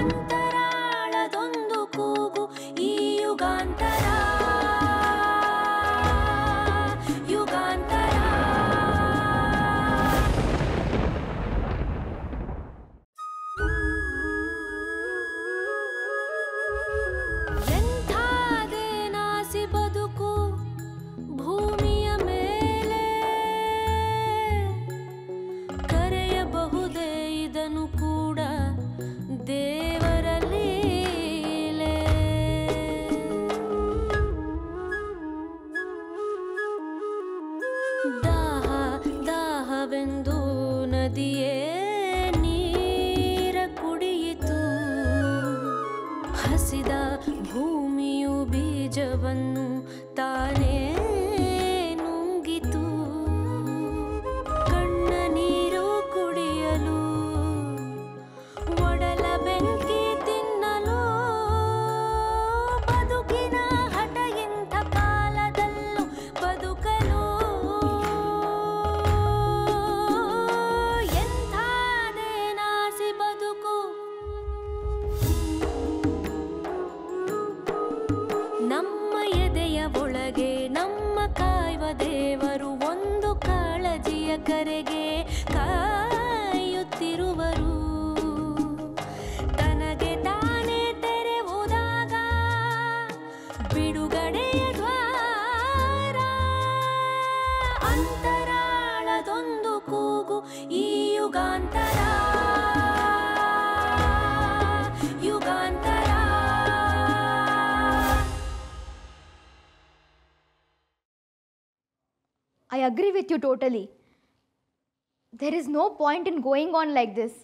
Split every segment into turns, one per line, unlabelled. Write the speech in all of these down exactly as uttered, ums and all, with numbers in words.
ಅಂತರಾಳದೊಂದು ಕೂಗು ಈ ಯುಗಾಂತರ ಯುಗಾಂತರ. ಎಂಥಾದೇನಾಸಿ ಬದುಕು ಭೂಮಿಯ ಮೇಲೆ, ಕರೆಯಬಹುದೇ ಇದನ್ನು ಕೂಡ ದೇವರ ಲೀಲೆ. ದಾಹ ದಾಹವೆಂದು ನದಿಯೇ ನೀರ ಕುಡಿಯಿತು, ಹಸಿದ ಭೂಮಿಯು ಬೀಜವನ್ನು ತಾನೇ ನುಂಗಿತು. ಕಣ್ಣ ನೀರು ಕುಡಿಯಲು, ಒಡಲ ಬೆಂಕಿ ತಿನ್ನಲು, ಬದುಕಿನ ಹಠ ಇಂಥ ಕಾಲದಲ್ಲೂ ಬದುಕಲು. ಎಂಥಾದೇನಾಸಿ ಬದುಕು. ನಮ್ಮ ಎದೆಯ ಒಳಗೆ ನಮ್ಮ ಕಾಯುವ ದೇವರು ಒಂದು ಕಾಳಜಿಯ ಕರೆಗೆ ಕಾಯುತ್ತಿರುವರು. ತನಗೆ ತಾನೇ ತೆರೆವುದಾಗ ಬಿಡುಗಡೆಯ ದ್ವಾರ. ಅಂತರಾಳದೊಂದು ಕೂಗು ಈ ಯುಗಾಂತರ ಯುಗಾಂತರ.
I agree with you totally. There is no point in going on like this.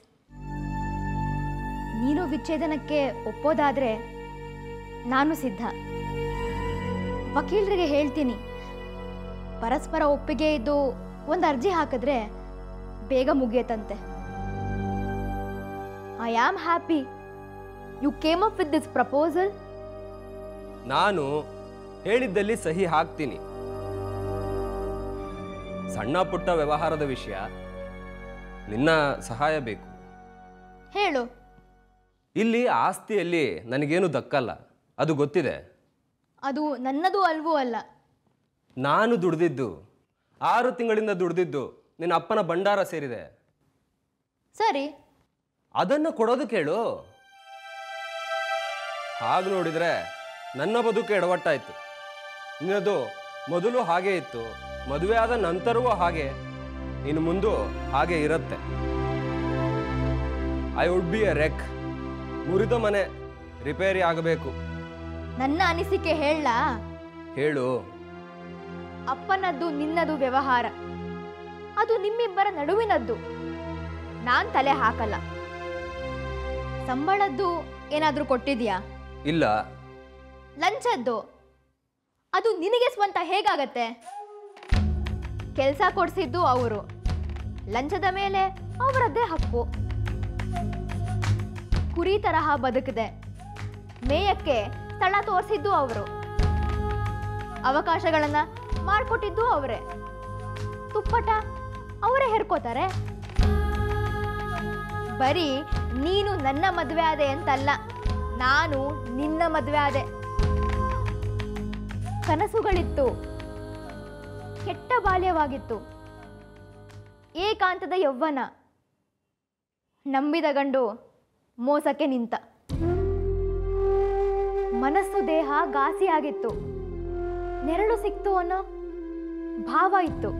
ನೀನು ವಿಚ್ಛೇದನಕ್ಕೆ ಒಪ್ಪೋದಾದರೆ ನಾನು ಸಿದ್ಧ. ವಕೀಲರಿಗೆ ಹೇಳ್ತೀನಿ, ಪರಸ್ಪರ ಒಪ್ಪಿಗೆ ಇದ್ದು ಒಂದು ಅರ್ಜಿ ಹಾಕಿದ್ರೆ ಬೇಗ ಮುಗಿಯತ್ತಂತೆ. I am happy you came up with this proposal.
ನಾನು ಹೇಳಿದ್ದಲ್ಲಿ ಸಹಿ ಹಾಕ್ತೀನಿ. ಸಣ್ಣ ಪುಟ್ಟ ವ್ಯವಹಾರದ ವಿಷಯ, ನಿನ್ನ ಸಹಾಯ ಬೇಕು.
ಹೇಳು.
ಇಲ್ಲಿ ಆಸ್ತಿಯಲ್ಲಿ ನನಗೇನು ದಕ್ಕಲ್ಲ, ಅದು ಗೊತ್ತಿದೆ.
ಅದು ನನ್ನದು ಅಲ್ವೂ ಅಲ್ಲ.
ನಾನು ದುಡ್ದಿದ್ದು, ಆರು ತಿಂಗಳಿಂದ ದುಡ್ದಿದ್ದು ನಿನ್ನ ಅಪ್ಪನ ಭಂಡಾರ ಸೇರಿದೆ.
ಸರಿ,
ಅದನ್ನು ಕೊಡೋದು ಕೇಳು. ಹಾಗೆ ನೋಡಿದರೆ ನನ್ನ ಬದುಕು ಎಡವಟ್ಟಾಯ್ತು. ನಿನ್ನದು ಮೊದಲು ಹಾಗೆ ಇತ್ತು, ಮದುವೆ ಆದ ನಂತರವೂ ಹಾಗೆ, ಇನ್ನು ಮುಂದೆ ಹಾಗೆ ಇರುತ್ತೆ. I would be a wreck. ಮುರಿದ ಮನೆ ರಿಪೇರಿ ಆಗಬೇಕು.
ನನ್ನ ಅನಿಸಿಕೆ ಹೇಳ.
ಹೇಳು.
ಅಪ್ಪನದ್ದು ನಿನ್ನದು ವ್ಯವಹಾರ, ಅದು ನಿಮ್ಮಿಬ್ಬರ ನಡುವಿನದ್ದು. ನಾನ್ ತಲೆ ಹಾಕಲ್ಲ. ಸಂಬಳದ್ದು ಏನಾದ್ರೂ ಕೊಟ್ಟಿದ್ಯಾ?
ಇಲ್ಲ.
ಲಂಚದ್ದು ಅದು ನಿನಗೆ ಸ್ವಂತ ಹೇಗಾಗತ್ತೆ? ಕೆಲಸ ಕೊಡಿಸಿದ್ದು ಅವರು, ಲಂಚದ ಮೇಲೆ ಅವರದ್ದೇ ಹಕ್ಕು. ಕುರಿ ತರಹ ಬದುಕಿದೆ, ಮೇಯಕ್ಕೆ ಸ್ಥಳ ತೋರಿಸಿದ್ದು ಅವರು, ಅವಕಾಶಗಳನ್ನ ಮಾಡಿಕೊಟ್ಟಿದ್ದು ಅವರೇ. ತುಪ್ಪಟ ಅವರೇ ಹೆರ್ಕೋತಾರೆ. ಬರೀ ನೀನು ನನ್ನ ಮದುವೆ ಆದೆ ಅಂತಲ್ಲ, ನಾನು ನಿನ್ನ ಮದುವೆ ಆದೆ. ಕನಸುಗಳಿತ್ತು, ಕೆಟ್ಟ ಬಾಲ್ಯವಾಗಿತ್ತು, ಏಕಾಂತದ ಯೌವನ. ನಂಬಿದ ಗಂಡು ಮೋಸಕ್ಕೆ ನಿಂತ. ಮನಸ್ಸು ದೇಹ ಘಾಸಿಯಾಗಿತ್ತು, ನೆರಳು ಸಿಕ್ತು ಅನ್ನೋ ಭಾವ ಇತ್ತು.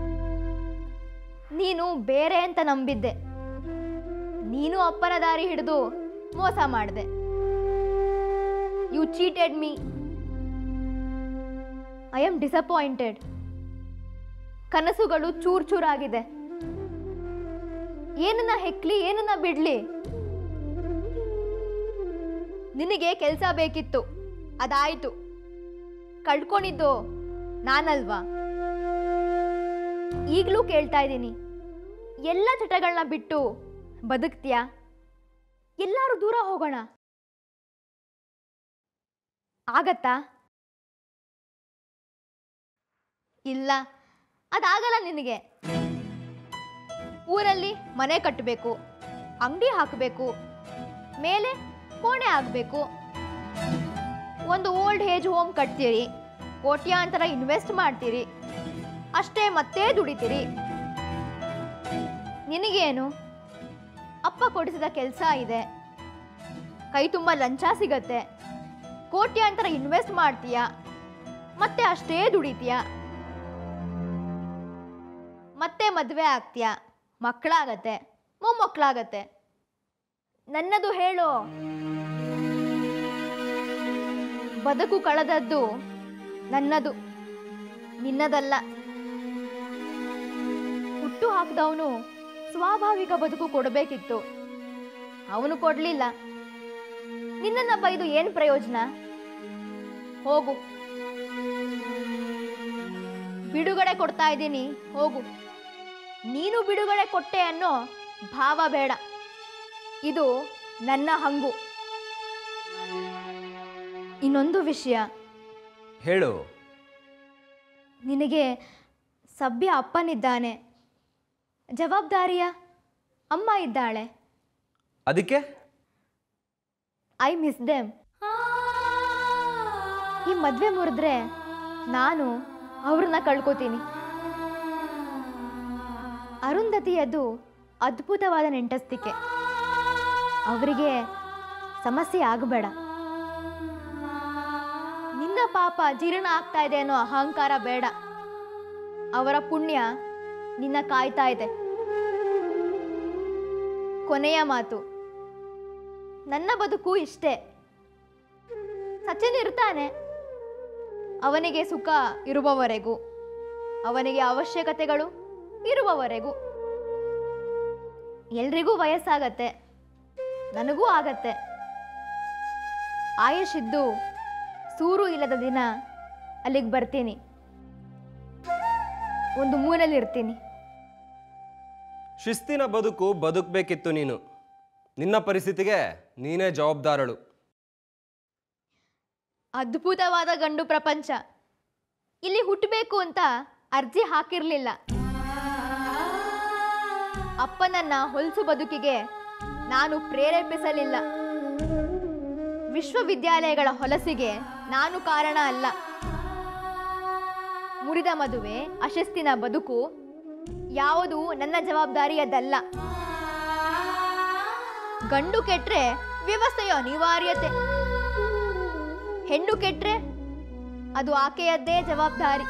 ನೀನು ಬೇರೆ ಅಂತ ನಂಬಿದ್ದೆ. ನೀನು ಅಪ್ಪನ ದಾರಿ ಹಿಡಿದು ಮೋಸ ಮಾಡಿದೆ. You cheated me. I am disappointed. ಕನಸುಗಳು ಚೂರ್ ಚೂರಾಗಿದೆ. ಏನನ್ನ ಹೆಕ್ಲಿ, ಏನನ್ನ ಬಿಡ್ಲಿ? ನಿನಗೆ ಕೆಲಸ ಬೇಕಿತ್ತು, ಅದಾಯ್ತು. ಕಳ್ಕೊಂಡಿದ್ದು ನಾನಲ್ವಾ? ಈಗಲೂ ಕೇಳ್ತಾ ಇದ್ದೀನಿ, ಎಲ್ಲ ಚಟಗಳನ್ನ ಬಿಟ್ಟು ಬದುಕ್ತೀಯಾ? ಎಲ್ಲರೂ ದೂರ ಹೋಗೋಣ ಆಗತ್ತಾ? ಇಲ್ಲ, ಅದಾಗಲ್ಲ ನಿನಗೆ. ಊರಲ್ಲಿ ಮನೆ ಕಟ್ಟಬೇಕು, ಅಂಗಡಿ ಹಾಕಬೇಕು, ಮೇಲೆ ಕೋಣೆ ಆಗಬೇಕು. ಒಂದು ಓಲ್ಡ್ ಏಜ್ ಹೋಮ್ ಕಟ್ತೀರಿ, ಕೋಟ್ಯಾಂತರ ಇನ್ವೆಸ್ಟ್ ಮಾಡ್ತೀರಿ, ಅಷ್ಟೇ ಮತ್ತೆ ದುಡಿತೀರಿ. ನಿನಗೇನು? ಅಪ್ಪ ಕೊಡಿಸಿದ ಕೆಲಸ ಇದೆ, ಕೈ ತುಂಬ ಲಂಚ ಸಿಗತ್ತೆ, ಕೋಟ್ಯಾಂತರ ಇನ್ವೆಸ್ಟ್ ಮಾಡ್ತೀಯ, ಮತ್ತೆ ಅಷ್ಟೇ ದುಡಿತೀಯ, ಮತ್ತೆ ಮದುವೆ ಆಗ್ತೀಯ, ಮಕ್ಕಳಾಗತ್ತೆ, ಮೊಮ್ಮಕ್ಕಳಾಗತ್ತೆ. ನನ್ನದು ಹೇಳು. ಬದುಕು ಕಳೆದದ್ದು ನನ್ನದು, ನಿನ್ನದಲ್ಲ. ಹುಟ್ಟು ಹಾಕಿದವನು ಸ್ವಾಭಾವಿಕ ಬದುಕು ಕೊಡಬೇಕಿತ್ತು, ಅವನು ಕೊಡ್ಲಿಲ್ಲ. ನಿನ್ನನ್ನ ಬೈದು ಏನು ಪ್ರಯೋಜನ? ಹೋಗು, ಬಿಡುಗಡೆ ಕೊಡ್ತಾ ಇದ್ದೀನಿ, ಹೋಗು. ನೀನು ಬಿಡುಗಡೆ ಕೊಟ್ಟೆ ಅನ್ನೋ ಭಾವ ಬೇಡ. ಇದು ನನ್ನ ಹಂಗು. ಇನ್ನೊಂದು ವಿಷಯ
ಹೇಳು.
ನಿನಗೆ ಸಭ್ಯ ಅಪ್ಪನಿದ್ದಾನೆ, ಜವಾಬ್ದಾರಿಯ ಅಮ್ಮ ಇದ್ದಾಳೆ.
ಅದಕ್ಕೆ
ಐ ಮಿಸ್ ದೆಮ್. ಈ ಮದುವೆ ಮುರಿದ್ರೆ ನಾನು ಅವ್ರನ್ನ ಕಳ್ಕೊತೀನಿ. ಅರುಂಧತಿಯದು ಅದ್ಭುತವಾದ ನೆಂಟಸ್ತಿಕೆ. ಅವರಿಗೆ ಸಮಸ್ಯೆ ಆಗಬೇಡ. ನಿನ್ನ ಪಾಪ ಜೀರ್ಣ ಆಗ್ತಾ ಇದೆ ಅನ್ನೋ ಅಹಂಕಾರ ಬೇಡ. ಅವರ ಪುಣ್ಯ ನಿನ್ನ ಕಾಯ್ತಾ ಇದೆ. ಕೊನೆಯ ಮಾತು, ನನ್ನ ಬದುಕು ಇಷ್ಟೇ. ಸಚಿನ್ ಇರ್ತಾನೆ, ಅವನಿಗೆ ಸುಖ ಇರುವವರೆಗೂ, ಅವನಿಗೆ ಅವಶ್ಯಕತೆಗಳು ಇರುವವರೆಗೂ. ಎಲ್ರಿಗೂ ವಯಸ್ಸಾಗತ್ತೆ, ನನಗೂ ಆಗತ್ತೆ. ಆಯುಷಿದ್ದು ಸೂರು ಇಲ್ಲದ ದಿನ ಅಲ್ಲಿಗೆ ಬರ್ತೀನಿ, ಒಂದು ಮೂಲೆಯಲ್ಲಿರ್ತೀನಿ.
ಶಿಸ್ತಿನ ಬದುಕು ಬದುಕಬೇಕಿತ್ತು ನೀನು. ನಿನ್ನ ಪರಿಸ್ಥಿತಿಗೆ ನೀನೇ ಜವಾಬ್ದಾರಳು.
ಅದ್ಭುತವಾದ ಗಂಡು ಪ್ರಪಂಚ. ಇಲ್ಲಿ ಹುಟ್ಟಬೇಕು ಅಂತ ಅರ್ಜಿ ಹಾಕಿರ್ಲಿಲ್ಲ. ಅಪ್ಪನನ್ನ ಹೊಲಸು ಬದುಕಿಗೆ ನಾನು ಪ್ರೇರೇಪಿಸಲಿಲ್ಲ. ವಿಶ್ವವಿದ್ಯಾಲಯಗಳ ಹೊಲಸಿಗೆ ನಾನು ಕಾರಣ ಅಲ್ಲ. ಮುರಿದ ಮದುವೆ, ಅಶಿಸ್ತಿನ ಬದುಕು ಯಾವುದು ನನ್ನ ಜವಾಬ್ದಾರಿಯದಲ್ಲ. ಗಂಡು ಕೆಟ್ರೆ ವ್ಯವಸ್ಥೆಯ ಅನಿವಾರ್ಯತೆ, ಹೆಣ್ಣು ಕೆಟ್ರೆ ಅದು ಆಕೆಯದ್ದೇ ಜವಾಬ್ದಾರಿ.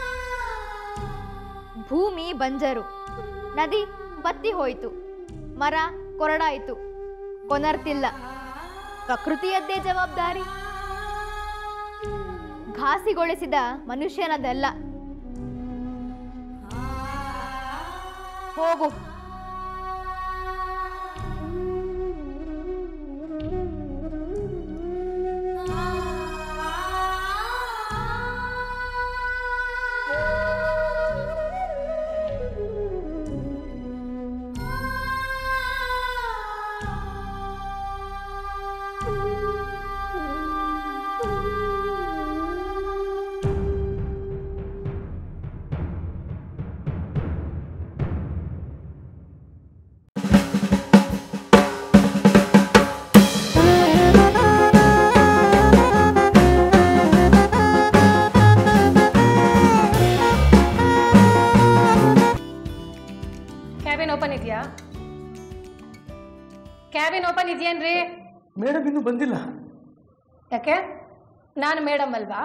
ಭೂಮಿ ಬಂಜರು, ನದಿ ಬತ್ತಿ ಹೋಯಿತು, ಮರ ಕೊರಡಾಯಿತು, ಕೊನರ್ತಿಲ್ಲ. ಪ್ರಕೃತಿಯದ್ದೇ ಜವಾಬ್ದಾರಿ. ಘಾಸಿಗೊಳಿಸಿದ ಮನುಷ್ಯನದಲ್ಲ. ಹೋಗು.
Cabin open ಇದೆಯೇನ್ರಿ?
ಮೇಡಮ್ ಇನ್ನೂ ಬಂದಿಲ್ಲ.
ಯಾಕೆ? ನಾನು ಮೇಡಮ್ ಅಲ್ವಾ?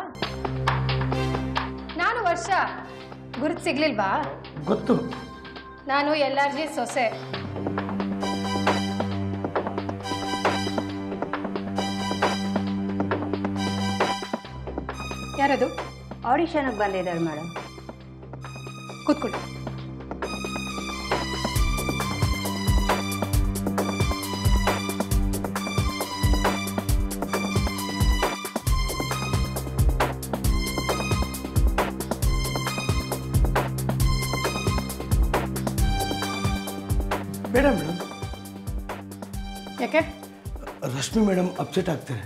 ನಾನು ವರ್ಷ ಗುರುತು ಸಿಗ್ಲಿಲ್ವಾ?
ಗೊತ್ತು.
ನಾನು ಎಲ್ ಆರ್ ಜಿ ಸೊಸೆ. ಯಾರದು?
ಆಡಿಷನ್ಗೆ ಬಂದಿದ್ದಾರೆ ಮೇಡಮ್.
ಕೂತ್ಕೊಳ್ಳಿ.
ಮೇಡಮ್ ಮೇಡಮ್
ಯಾಕೆ?
ರಶ್ಮಿ ಮೇಡಮ್ ಅಪ್ಸೆಟ್ ಆಗ್ತಾರೆ.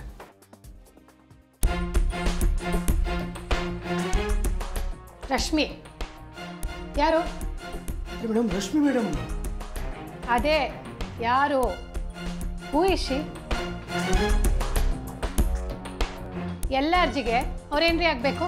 ರಶ್ಮಿ ಯಾರು?
Madam Rashmi madam.
ಅದೇ ಯಾರು? Who is she? ಎಲ್ಲ ಅರ್ಜಿಗೆ ಅವ್ರೇನ್ರಿ ಆಗಬೇಕು?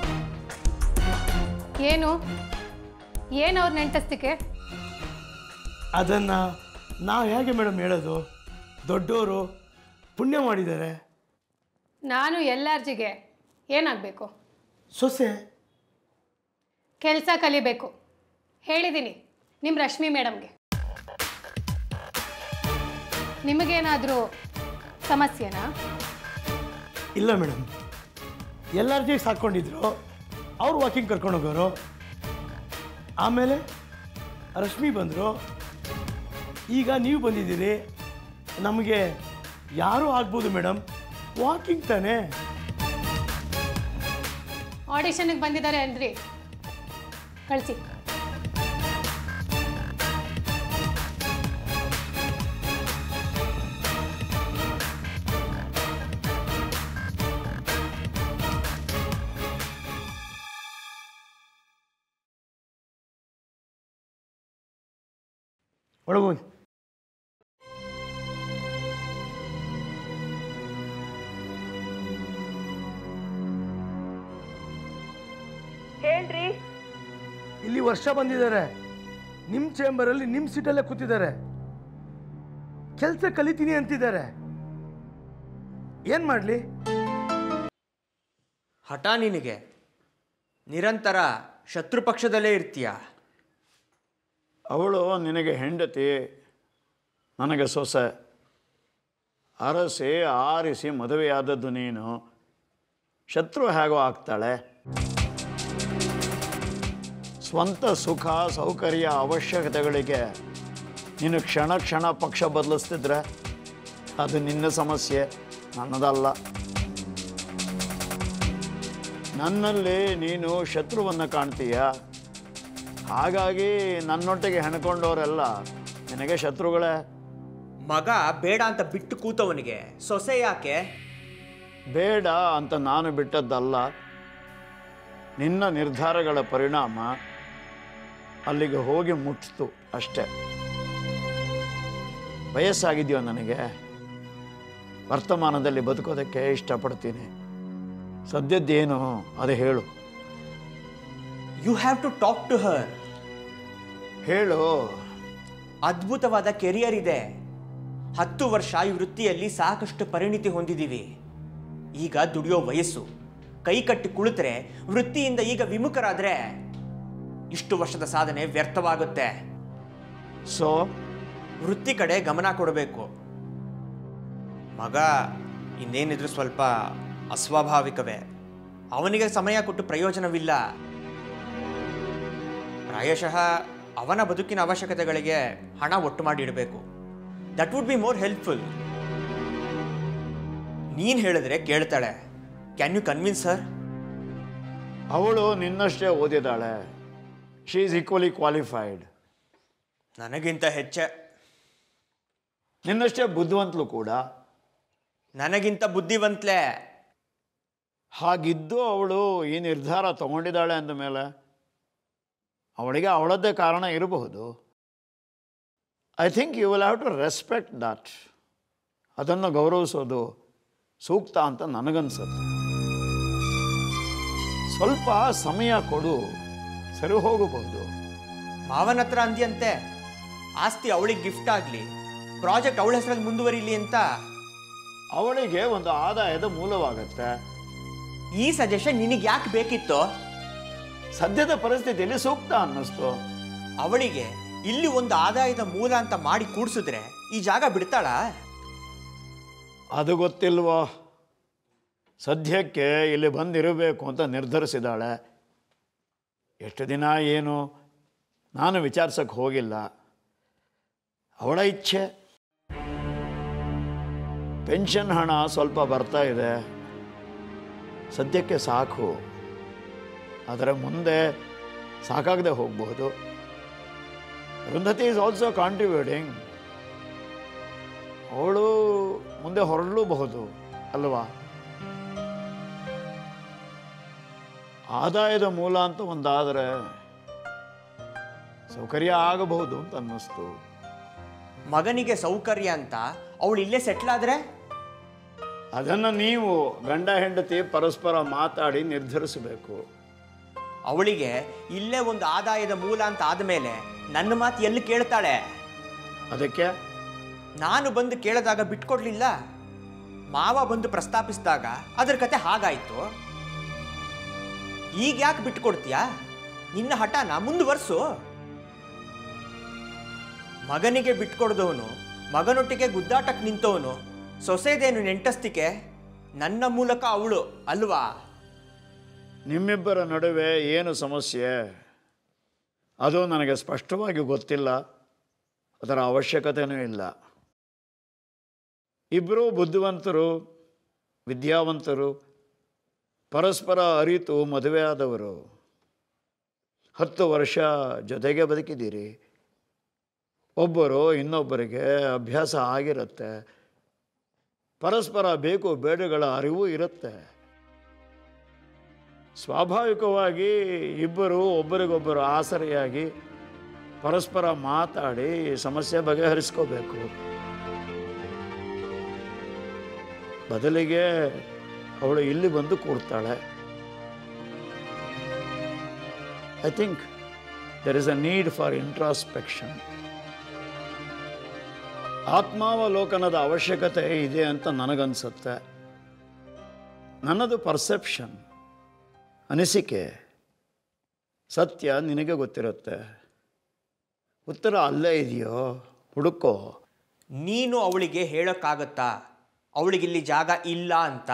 ಏನು ಏನು ಅವ್ರ ನೆಂಟಸ್ತಿಕೆ?
ಅದನ್ನು ನಾವು ಹೇಗೆ ಮೇಡಮ್ ಹೇಳೋದು? ದೊಡ್ಡವರು ಪುಣ್ಯ ಮಾಡಿದ್ದಾರೆ.
ನಾನು ಎಲ್ಲ ಅರ್ಜಿಗೆ ಏನಾಗಬೇಕು?
ಸೊಸೆ.
ಕೆಲಸ ಕಲಿಬೇಕು ಹೇಳಿದ್ದೀನಿ ನಿಮ್ಮ ರಶ್ಮಿ ಮೇಡಮ್ಗೆ. ನಿಮಗೇನಾದರೂ ಸಮಸ್ಯೆನಾ?
ಇಲ್ಲ ಮೇಡಮ್, ಎಲ್ಲರಿಗೂ ಸಾಕೊಂಡಿದ್ರು, ಅವ್ರು ವಾಕಿಂಗ್ ಕರ್ಕೊಂಡು ಹೋಗೋರು. ಆಮೇಲೆ ರಶ್ಮಿ ಬಂದರು, ಈಗ ನೀವು ಬಂದಿದ್ದೀರಿ. ನಮಗೆ ಯಾರೂ ಆಗ್ಬೋದು ಮೇಡಮ್, ವಾಕಿಂಗ್ ತಾನೇ.
ಆಡಿಷನ್ಗೆ ಬಂದಿದ್ದಾರೆ ಅಂದ್ರಿ, ಕಳಿಸಿ.
ಒಳಗೋಗಿ.
ಹೇಳ್ರಿ.
ಇಲ್ಲಿ ವರ್ಷ ಬಂದಿದ್ದಾರೆ, ನಿಮ್ಮ ಚೇಂಬರಲ್ಲಿ ನಿಮ್ಮ ಸೀಟಲ್ಲೇ ಕೂತಿದ್ದಾರೆ. ಕೆಲಸ ಕಲಿತೀನಿ ಅಂತಿದ್ದಾರೆ. ಏನು ಮಾಡಲಿ?
ಹಠ ನಿನಗೆ. ನಿರಂತರ ಶತ್ರು ಪಕ್ಷದಲ್ಲೇ ಇರ್ತೀಯ.
ಅವಳು ನಿನಗೆ ಹೆಂಡತಿ, ನನಗೆ ಸೊಸೆ. ಅರಸಿ ಆರಿಸಿ ಮದುವೆಯಾದದ್ದು ನೀನು. ಶತ್ರು ಹೇಗೋ ಆಗ್ತಾಳೆ? ಸ್ವಂತ ಸುಖ ಸೌಕರ್ಯ ಅವಶ್ಯಕತೆಗಳಿಗೆ ನೀನು ಕ್ಷಣ ಕ್ಷಣ ಪಕ್ಷ ಬದಲಿಸ್ತಿದ್ರೆ ಅದು ನಿನ್ನ ಸಮಸ್ಯೆ, ನನ್ನದಲ್ಲ. ನನ್ನಲ್ಲಿ ನೀನು ಶತ್ರುವನ್ನು ಕಾಣ್ತೀಯ. ಹಾಗಾಗಿ ನನ್ನೊಟ್ಟಿಗೆ ಹೆಣ್ಕೊಂಡವರೆಲ್ಲ ನಿನಗೆ ಶತ್ರುಗಳೇ.
ಮಗ ಬೇಡ ಅಂತ ಬಿಟ್ಟು ಕೂತವನಿಗೆ ಸೊಸೆ ಯಾಕೆ?
ಬೇಡ ಅಂತ ನಾನು ಬಿಟ್ಟದ್ದಲ್ಲ, ನಿನ್ನ ನಿರ್ಧಾರಗಳ ಪರಿಣಾಮ ಅಲ್ಲಿಗೆ ಹೋಗಿ ಮುಟ್ಟಿತು ಅಷ್ಟೆ. ವಯಸ್ಸಾಗಿದೆಯೋ ನನಗೆ. ವರ್ತಮಾನದಲ್ಲಿ ಬದುಕೋದಕ್ಕೆ ಇಷ್ಟಪಡ್ತೀನಿ. ಸದ್ಯದ್ದೇನು ಅದು ಹೇಳು.
You have to talk to her.
ಹೇಳು.
ಅದ್ಭುತವಾದ ಕೆರಿಯರ್ ಇದೆ. ಹತ್ತು ವರ್ಷ ಈ ವೃತ್ತಿಯಲ್ಲಿ ಸಾಕಷ್ಟು ಪರಿಣಿತಿ ಹೊಂದಿದ್ದೀವಿ. ಈಗ ದುಡಿಯೋ ವಯಸ್ಸು. ಕೈ ಕಟ್ಟಿ ಕುಳಿತರೆ ವೃತ್ತಿಯಿಂದ ಈಗ ವಿಮುಖರಾದರೆ ಇಷ್ಟು ವರ್ಷದ ಸಾಧನೆ ವ್ಯರ್ಥವಾಗುತ್ತೆ.
ಸೊ
ವೃತ್ತಿ ಕಡೆ ಗಮನ ಕೊಡಬೇಕು. ಮಗ ಇನ್ನೇನಿದ್ರು ಸ್ವಲ್ಪ ಅಸ್ವಾಭಾವಿಕವೇ. ಅವನಿಗೆ ಸಮಯ ಕೊಟ್ಟು ಪ್ರಯೋಜನವಿಲ್ಲ. ಪ್ರಾಯಶಃ ಅವನ ಬದುಕಿನ ಅವಶ್ಯಕತೆಗಳಿಗೆ ಹಣ ಒಟ್ಟು ಮಾಡಿ ಇಡಬೇಕು. That would be more helpful. ನೀನು ಹೇಳಿದ್ರೆ ಕೇಳ್ತಾಳೆ. Can you convince her?
ಅವಳು ನಿನ್ನಷ್ಟೇ ಓದಿದಾಳೆ. She is equally qualified.
ನನಗಿಂತ ಹೆಚ್ಚೆ.
ನಿನ್ನಷ್ಟೇ ಬುದ್ಧಿವಂತಲು ಕೂಡ.
ನನಗಿಂತ ಬುದ್ಧಿವಂತಲೇ.
ಹಾಗಿದ್ದು ಅವಳು ಈ ನಿರ್ಧಾರ ತಗೊಂಡಿದ್ದಾಳೆ ಅಂದ ಮೇಲೆ ಅವಳಿಗೆ ಅವಳದ್ದೇ ಕಾರಣ ಇರಬಹುದು. I think you will have to respect that. ಅದನ್ನು ಗೌರವಿಸೋದು ಸೂಕ್ತ ಅಂತ ನನಗನ್ಸುತ್ತೆ. ಸ್ವಲ್ಪ ಸಮಯ ಕೊಡು, ಸರಿ ಹೋಗಬಹುದು.
ಮಾವನ ಹತ್ರ ಅಂದ್ಯಂತೆ ಆಸ್ತಿ ಅವಳಿಗೆ ಗಿಫ್ಟ್ ಆಗಲಿ, ಪ್ರಾಜೆಕ್ಟ್ ಅವಳ ಹೆಸರಲ್ಲಿ ಮುಂದುವರಿಲಿ ಅಂತ.
ಅವಳಿಗೆ ಒಂದು ಆದಾಯದ ಮೂಲವಾಗತ್ತೆ.
ಈ ಸಜೆಷನ್ ನಿನಗೆ ಯಾಕೆ ಬೇಕಿತ್ತು?
ಸದ್ಯದ ಪರಿಸ್ಥಿತಿಯಲ್ಲಿ ಸೂಕ್ತ ಅನ್ನಿಸ್ತು.
ಅವಳಿಗೆ ಇಲ್ಲಿ ಒಂದು ಆದಾಯದ ಮೂಲ ಅಂತ ಮಾಡಿ ಕೂಡಿಸಿದ್ರೆ ಈ ಜಾಗ ಬಿಡ್ತಾಳ?
ಅದು ಗೊತ್ತಿಲ್ವೋ. ಸದ್ಯಕ್ಕೆ ಇಲ್ಲಿ ಬಂದಿರಬೇಕು ಅಂತ ನಿರ್ಧರಿಸಿದಾಳೆ. ಎಷ್ಟು ದಿನ ಏನು ನಾನು ವಿಚಾರಿಸಕ್ಕೆ ಹೋಗಿಲ್ಲ. ಅವಳ ಇಚ್ಛೆ. ಪೆನ್ಷನ್ ಹಣ ಸ್ವಲ್ಪ ಬರ್ತಾ ಇದೆ, ಸದ್ಯಕ್ಕೆ ಸಾಕು. ಅದರ ಮುಂದೆ ಸಾಕಾಗದೆ ಹೋಗಬಹುದು. Arundhati is also contributing. ಅವಳು ಮುಂದೆ ಹೊರಡಲೂಬಹುದು ಅಲ್ವಾ? ಆದಾಯದ ಮೂಲ ಅಂತ ಒಂದಾದರೆ ಸೌಕರ್ಯ ಆಗಬಹುದು ಅಂತ ಅನ್ನಿಸ್ತು.
ಮಗನಿಗೆ ಸೌಕರ್ಯ ಅಂತ ಅವಳು ಇಲ್ಲೇ ಸೆಟ್ಲ್ ಆದ್ರೆ
ಅದನ್ನು ನೀವು ಗಂಡ ಹೆಂಡತಿ ಪರಸ್ಪರ ಮಾತಾಡಿ ನಿರ್ಧರಿಸಬೇಕು.
ಅವಳಿಗೆ ಇಲ್ಲೇ ಒಂದು ಆದಾಯದ ಮೂಲ ಅಂತ ಆದಮೇಲೆ ನನ್ನ ಮಾತು ಎಲ್ಲಿ ಕೇಳ್ತಾಳೆ?
ಅದಕ್ಕೆ
ನಾನು ಬಂದು ಕೇಳಿದಾಗ ಬಿಟ್ಕೊಡ್ಲಿಲ್ಲ, ಮಾವ ಬಂದು ಪ್ರಸ್ತಾಪಿಸಿದಾಗ ಅದ್ರ ಕತೆ ಹಾಗಾಯ್ತು. ಈಗ ಯಾಕೆ ಬಿಟ್ಕೊಡ್ತೀಯಾ? ನಿನ್ನ ಹಠನ ಮುಂದುವರ್ಸು. ಮಗನಿಗೆ ಬಿಟ್ಕೊಡ್ದವನು, ಮಗನೊಟ್ಟಿಗೆ ಗುದ್ದಾಟಕ್ಕೆ ನಿಂತವನು, ಸೊಸೆದೇನು ನೆಂಟಸ್ತಿಕೆ, ನನ್ನ ಮೂಲಕ ಅವಳು ಅಲ್ವಾ?
ನಿಮ್ಮಿಬ್ಬರ ನಡುವೆ ಏನು ಸಮಸ್ಯೆ ಅದು ನನಗೆ ಸ್ಪಷ್ಟವಾಗಿ ಗೊತ್ತಿಲ್ಲ, ಅದರ ಅವಶ್ಯಕತೆಯೂ ಇಲ್ಲ. ಇಬ್ಬರೂ ಬುದ್ಧಿವಂತರು, ವಿದ್ಯಾವಂತರು, ಪರಸ್ಪರ ಅರಿತು ಮದುವೆಯಾದವರು. ಹತ್ತು ವರ್ಷ ಜೊತೆಗೆ ಬದುಕಿದ್ದೀರಿ. ಒಬ್ಬರು ಇನ್ನೊಬ್ಬರಿಗೆ ಅಭ್ಯಾಸ ಆಗಿರುತ್ತೆ, ಪರಸ್ಪರ ಬೇಕು ಬೇಡಗಳ ಅರಿವು ಇರುತ್ತೆ. ಸ್ವಾಭಾವಿಕವಾಗಿ ಇಬ್ಬರು ಒಬ್ಬರಿಗೊಬ್ಬರು ಆಸರೆಯಾಗಿ ಪರಸ್ಪರ ಮಾತಾಡಿ ಸಮಸ್ಯೆ ಬಗೆಹರಿಸ್ಕೋಬೇಕು. ಬದಲಿಗೆ ಅವಳು ಇಲ್ಲಿ ಬಂದು ಕೂಡ್ತಾಳೆ. I think there is a need for introspection. ಆತ್ಮಾವಲೋಕನದ ಅವಶ್ಯಕತೆ ಇದೆ ಅಂತ ನನಗನ್ಸುತ್ತೆ. ನನ್ನದು ಪರ್ಸೆಪ್ಷನ್, ಅನಿಸಿಕೆ. ಸತ್ಯ ನಿನಗೆ ಗೊತ್ತಿರುತ್ತೆ. ಉತ್ತರ ಅಲ್ಲೇ ಇದೆಯೋ ಹುಡುಕೋ.
ನೀನು ಅವಳಿಗೆ ಹೇಳೋಕ್ಕಾಗತ್ತಾ ಅವಳಿಗಿಲ್ಲಿ ಜಾಗ ಇಲ್ಲ ಅಂತ?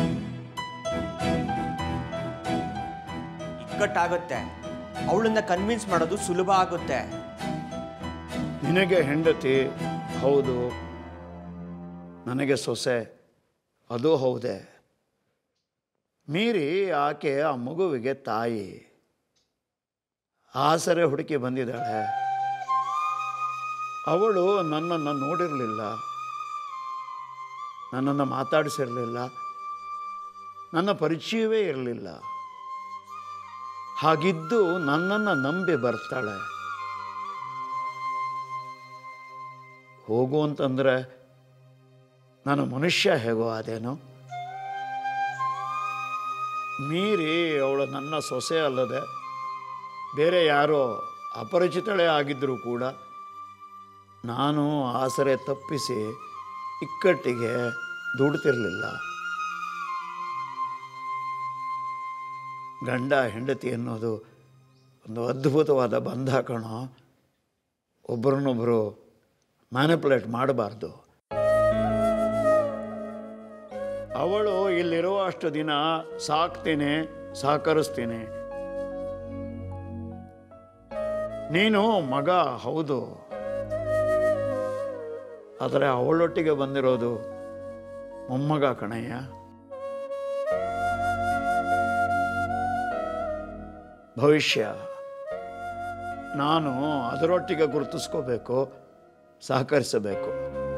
ಇಕ್ಕಟ್ಟಾಗುತ್ತೆ. ಅವಳನ್ನ ಕನ್ವಿನ್ಸ್ ಮಾಡೋದು ಸುಲಭ ಆಗುತ್ತೆ.
ನಿನಗೆ ಹೆಂಡತಿ ಹೌದು, ನನಗೆ ಸೊಸೆ ಅದು ಹೌದೇ. ಮೀರಿ ಆಕೆ ಆ ಮಗುವಿಗೆ ತಾಯಿ. ಆಸರೆ ಹುಡುಕಿ ಬಂದಿದ್ದಾಳೆ. ಅವಳು ನನ್ನನ್ನು ನೋಡಿರಲಿಲ್ಲ, ನನ್ನನ್ನು ಮಾತಾಡಿಸಿರಲಿಲ್ಲ, ನನ್ನ ಪರಿಚಯವೇ ಇರಲಿಲ್ಲ. ಹಾಗಿದ್ದು ನನ್ನನ್ನು ನಂಬಿ ಬರ್ತಾಳೆ. ಹೋಗು ಅಂತಂದರೆ ನಾನು ಮನುಷ್ಯ ಹೇಗೋ ಅದೇನೋ. ಮೀರಿ ಅವಳು ನನ್ನ ಸೊಸೆ ಅಲ್ಲದೆ ಬೇರೆ ಯಾರೋ ಅಪರಿಚಿತಳೇ ಆಗಿದ್ದರೂ ಕೂಡ ನಾನು ಆಸರೆ ತಪ್ಪಿಸಿ ಇಕ್ಕಟ್ಟಿಗೆ ದುಡ್ತಿರಲಿಲ್ಲ. ಗಂಡ ಹೆಂಡತಿ ಅನ್ನೋದು ಒಂದು ಅದ್ಭುತವಾದ ಬಂಧ ಕಣೋ. ಒಬ್ಬರನ್ನೊಬ್ಬರು ಮ್ಯಾನಿಪುಲೇಟ್ ಮಾಡಬಾರ್ದು. ಅವಳು ಇಲ್ಲಿರೋ ಅಷ್ಟು ದಿನ ಸಾಕ್ತೀನಿ, ಸಹಕರಿಸ್ತೀನಿ. ನೀನು ಮಗ ಹೌದು, ಆದರೆ ಅವಳೊಟ್ಟಿಗೆ ಬಂದಿರೋದು ಮೊಮ್ಮಗ ಕಣಯ್ಯ. ಭವಿಷ್ಯ ನಾನು ಅದರೊಟ್ಟಿಗೆ ಗುರುತಿಸ್ಕೋಬೇಕು, ಸಹಕರಿಸಬೇಕು.